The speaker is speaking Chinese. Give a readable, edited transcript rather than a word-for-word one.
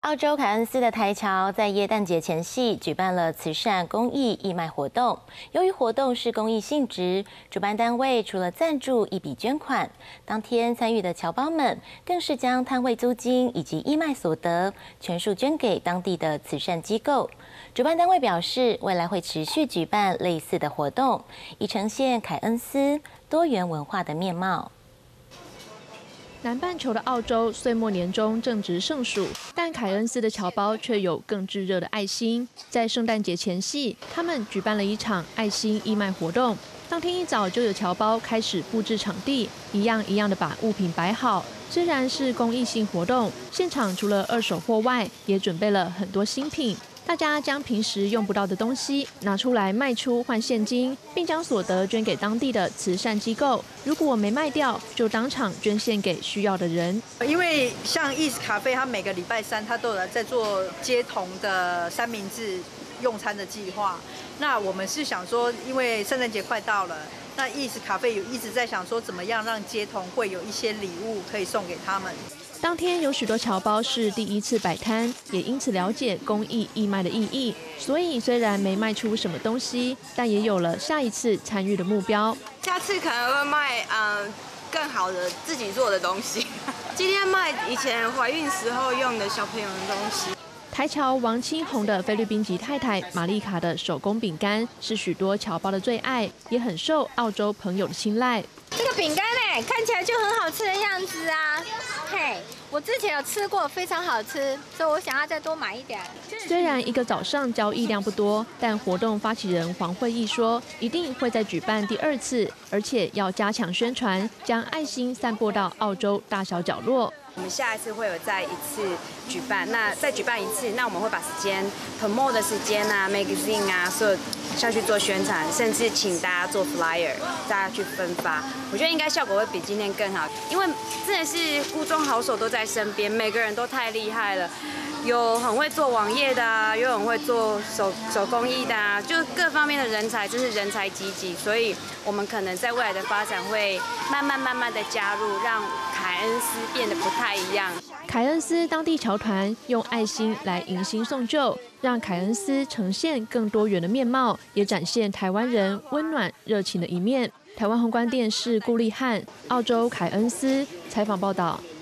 澳洲凯恩斯的台侨在耶诞节前夕举办了慈善公益义卖活动。由于活动是公益性质，主办单位除了赞助一笔捐款，当天参与的侨胞们更是将摊位租金以及义卖所得全数捐给当地的慈善机构。主办单位表示，未来会持续举办类似的活动，以呈现凯恩斯多元文化的面貌。 南半球的澳洲岁末年终正值盛暑，但凯恩斯的侨胞却有更炙热的爱心。在圣诞节前夕，他们举办了一场爱心义卖活动。当天一早就有侨胞开始布置场地，一样一样的把物品摆好。虽然是公益性活动，现场除了二手货外，也准备了很多新品。 大家将平时用不到的东西拿出来卖出换现金，并将所得捐给当地的慈善机构。如果没卖掉，就当场捐献给需要的人。 因为像意式咖啡，它每个礼拜三它都有在做街童的三明治用餐的计划。那我们是想说，因为圣诞节快到了，那意式咖啡有一直在想说，怎么样让街童会有一些礼物可以送给他们。 当天有许多侨胞是第一次摆摊，也因此了解公益义卖的意义。所以虽然没卖出什么东西，但也有了下一次参与的目标。 下次可能会卖更好的自己做的东西。今天卖以前怀孕时候用的小朋友的东西。 台侨王清红的菲律宾籍太太玛丽卡的手工饼干是许多侨胞的最爱，也很受澳洲朋友的青睐。 这个饼干看起来就很好吃的样子啊。 嘿，我之前有吃过，非常好吃，所以我想要再多买一点。 虽然一个早上交易量不多，但活动发起人黄慧义说，一定会再举办第二次，而且要加强宣传，将爱心散播到澳洲大小角落。 我们下一次会有再一次举办，那再举办一次，那我们会把时间 promote 的时间啊、magazine 啊，所有下去做宣传，甚至请大家做 flyer， 大家去分发。我觉得应该效果会比今天更好，因为真的是孤中好手都在身边，每个人都太厉害了。 有很会做网页的啊，有很会做手工艺的啊，就各方面的人才，真是人才济济。所以，我们可能在未来的发展会慢慢的加入，让凯恩斯变得不太一样。 凯恩斯当地侨团用爱心来迎新送旧，让凯恩斯呈现更多元的面貌，也展现台湾人温暖热情的一面。台湾宏观电视顾立汉，澳洲凯恩斯采访报道。